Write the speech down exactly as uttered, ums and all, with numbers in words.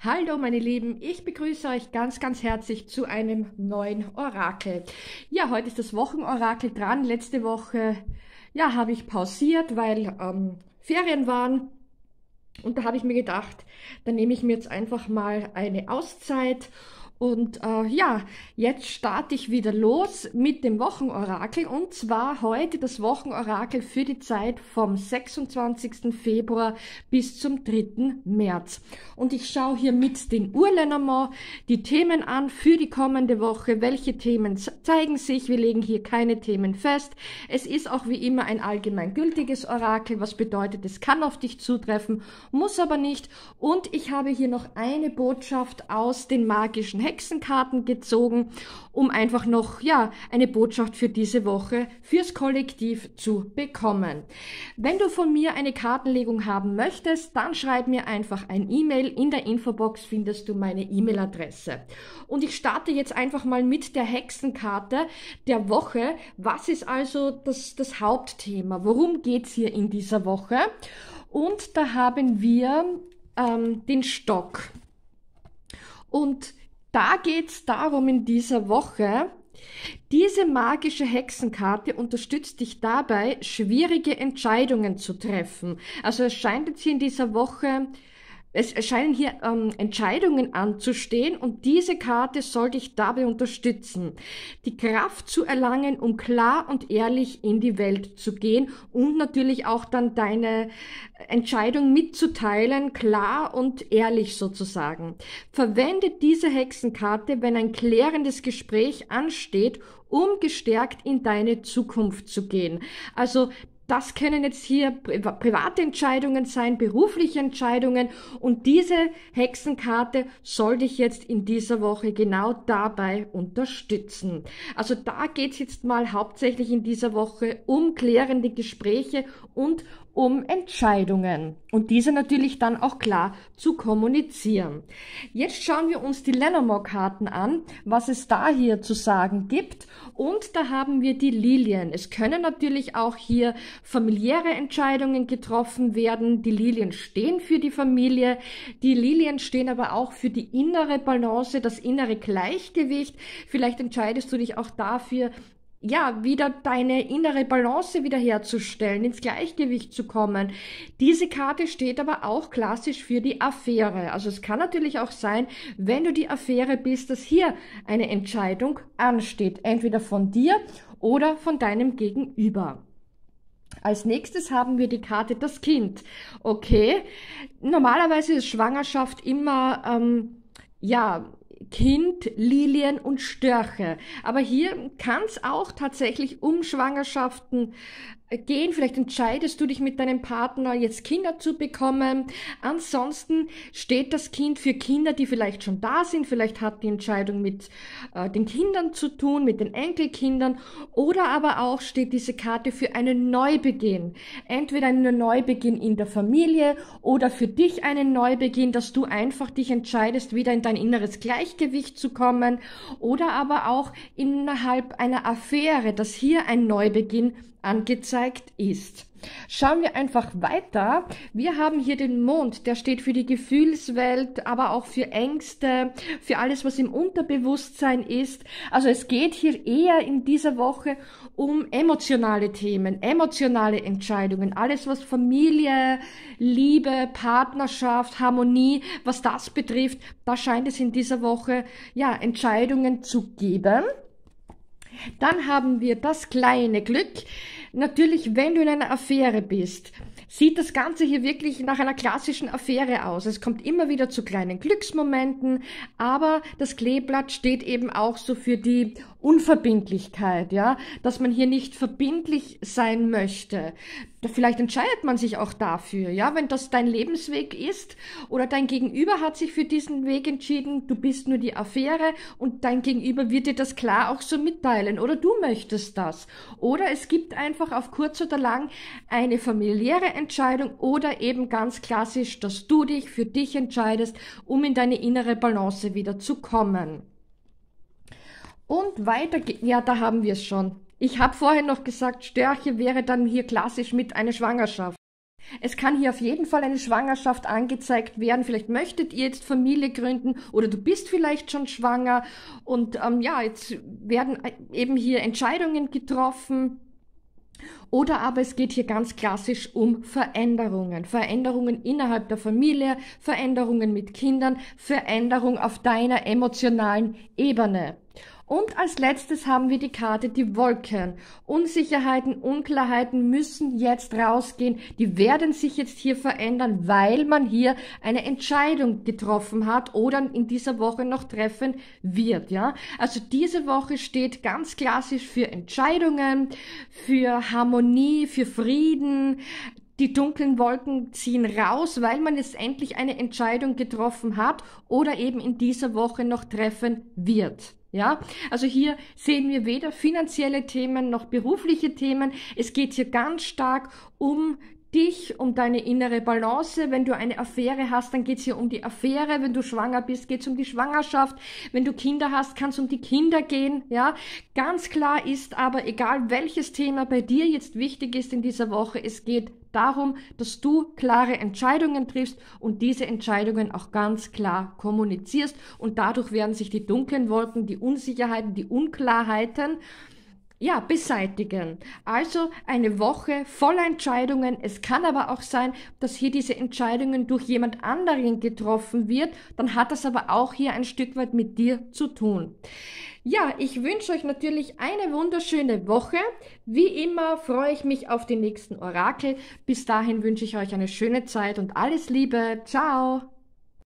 Hallo meine Lieben, ich begrüße euch ganz, ganz herzlich zu einem neuen Orakel. Ja, heute ist das Wochenorakel dran. Letzte Woche, ja, habe ich pausiert, weil ähm, Ferien waren. Und da habe ich mir gedacht, dann nehme ich mir jetzt einfach mal eine Auszeit. Und äh, ja, jetzt starte ich wieder los mit dem Wochenorakel, und zwar heute das Wochenorakel für die Zeit vom sechsundzwanzigsten Februar bis zum dritten März. Und ich schaue hier mit den Urlenormand die Themen an für die kommende Woche. Welche Themen zeigen sich? Wir legen hier keine Themen fest. Es ist auch wie immer ein allgemeingültiges Orakel, was bedeutet, es kann auf dich zutreffen, muss aber nicht. Und ich habe hier noch eine Botschaft aus den magischen Hexenkarten gezogen, um einfach noch, ja, eine Botschaft für diese Woche fürs Kollektiv zu bekommen. Wenn du von mir eine Kartenlegung haben möchtest, dann schreib mir einfach ein E-Mail. In der Infobox findest du meine E-Mail-Adresse. Und ich starte jetzt einfach mal mit der Hexenkarte der Woche. Was ist also das, das Hauptthema? Worum geht's hier in dieser Woche? Und da haben wir ähm, den Stock. Und da geht es darum in dieser Woche, diese magische Hexenkarte unterstützt dich dabei, schwierige Entscheidungen zu treffen. Also es scheint jetzt hier in dieser Woche, es scheinen hier ähm, Entscheidungen anzustehen, und diese Karte soll dich dabei unterstützen, die Kraft zu erlangen, um klar und ehrlich in die Welt zu gehen und natürlich auch dann deine Entscheidung mitzuteilen, klar und ehrlich sozusagen. Verwende diese Hexenkarte, wenn ein klärendes Gespräch ansteht, um gestärkt in deine Zukunft zu gehen. Also das können jetzt hier private Entscheidungen sein, berufliche Entscheidungen, und diese Hexenkarte soll dich jetzt in dieser Woche genau dabei unterstützen. Also da geht's jetzt mal hauptsächlich in dieser Woche um klärende Gespräche und um Entscheidungen, und diese natürlich dann auch klar zu kommunizieren. Jetzt schauen wir uns die Lenormand-Karten an, was es da hier zu sagen gibt, und da haben wir die Lilien. Es können natürlich auch hier familiäre Entscheidungen getroffen werden. Die Lilien stehen für die Familie, die Lilien stehen aber auch für die innere Balance, das innere Gleichgewicht. Vielleicht entscheidest du dich auch dafür, ja, wieder deine innere Balance wiederherzustellen, ins Gleichgewicht zu kommen. Diese Karte steht aber auch klassisch für die Affäre. Also es kann natürlich auch sein, wenn du die Affäre bist, dass hier eine Entscheidung ansteht, entweder von dir oder von deinem Gegenüber. Als nächstes haben wir die Karte das Kind. Okay, normalerweise ist Schwangerschaft immer, ähm, ja, Kind, Lilien und Störche. Aber hier kann es auch tatsächlich um Schwangerschaften gehen. Vielleicht entscheidest du dich mit deinem Partner, jetzt Kinder zu bekommen. Ansonsten steht das Kind für Kinder, die vielleicht schon da sind. Vielleicht hat die Entscheidung mit äh, den Kindern zu tun, mit den Enkelkindern. Oder aber auch steht diese Karte für einen Neubeginn. Entweder einen Neubeginn in der Familie oder für dich einen Neubeginn, dass du einfach dich entscheidest, wieder in dein inneres Gleichgewicht zu kommen. Oder aber auch innerhalb einer Affäre, dass hier ein Neubeginn angezeigt ist. Schauen wir einfach weiter. Wir haben hier den Mond, der steht für die Gefühlswelt, aber auch für Ängste, für alles, was im Unterbewusstsein ist. Also es geht hier eher in dieser Woche um emotionale Themen, emotionale Entscheidungen, alles was Familie, Liebe, Partnerschaft, Harmonie, was das betrifft, da scheint es in dieser Woche ja Entscheidungen zu geben. Dann haben wir das kleine Glück. Natürlich, wenn du in einer Affäre bist, sieht das Ganze hier wirklich nach einer klassischen Affäre aus. Es kommt immer wieder zu kleinen Glücksmomenten, aber das Kleeblatt steht eben auch so für die Unverbindlichkeit, ja, dass man hier nicht verbindlich sein möchte. Vielleicht entscheidet man sich auch dafür, ja, wenn das dein Lebensweg ist oder dein Gegenüber hat sich für diesen Weg entschieden, du bist nur die Affäre und dein Gegenüber wird dir das klar auch so mitteilen oder du möchtest das. Oder es gibt einfach auf kurz oder lang eine familiäre Entscheidung oder eben ganz klassisch, dass du dich für dich entscheidest, um in deine innere Balance wieder zu kommen. Und weiter geht, ja, da haben wir es schon. Ich habe vorhin noch gesagt, Störche wäre dann hier klassisch mit einer Schwangerschaft. Es kann hier auf jeden Fall eine Schwangerschaft angezeigt werden. Vielleicht möchtet ihr jetzt Familie gründen oder du bist vielleicht schon schwanger und ähm, ja, jetzt werden eben hier Entscheidungen getroffen. Oder aber es geht hier ganz klassisch um Veränderungen. Veränderungen innerhalb der Familie, Veränderungen mit Kindern, Veränderung auf deiner emotionalen Ebene. Und als letztes haben wir die Karte die Wolken. Unsicherheiten, Unklarheiten müssen jetzt rausgehen. Die werden sich jetzt hier verändern, weil man hier eine Entscheidung getroffen hat oder in dieser Woche noch treffen wird. Ja, also diese Woche steht ganz klassisch für Entscheidungen, für Harmonie, für Frieden. Die dunklen Wolken ziehen raus, weil man jetzt endlich eine Entscheidung getroffen hat oder eben in dieser Woche noch treffen wird. Ja, also hier sehen wir weder finanzielle Themen noch berufliche Themen. Es geht hier ganz stark um dich, um deine innere Balance. Wenn du eine Affäre hast, dann geht es hier um die Affäre. Wenn du schwanger bist, geht es um die Schwangerschaft. Wenn du Kinder hast, kann es um die Kinder gehen. Ja, ganz klar ist aber, egal welches Thema bei dir jetzt wichtig ist in dieser Woche, es geht darum, dass du klare Entscheidungen triffst und diese Entscheidungen auch ganz klar kommunizierst und dadurch werden sich die dunklen Wolken, die Unsicherheiten, die Unklarheiten ja, beseitigen. Also eine Woche voller Entscheidungen. Es kann aber auch sein, dass hier diese Entscheidungen durch jemand anderen getroffen wird. Dann hat das aber auch hier ein Stück weit mit dir zu tun. Ja, ich wünsche euch natürlich eine wunderschöne Woche. Wie immer freue ich mich auf die nächsten Orakel. Bis dahin wünsche ich euch eine schöne Zeit und alles Liebe. Ciao!